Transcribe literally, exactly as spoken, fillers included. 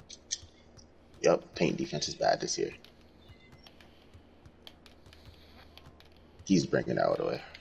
Yep, paint defense is bad this year. He's bringing that all the way.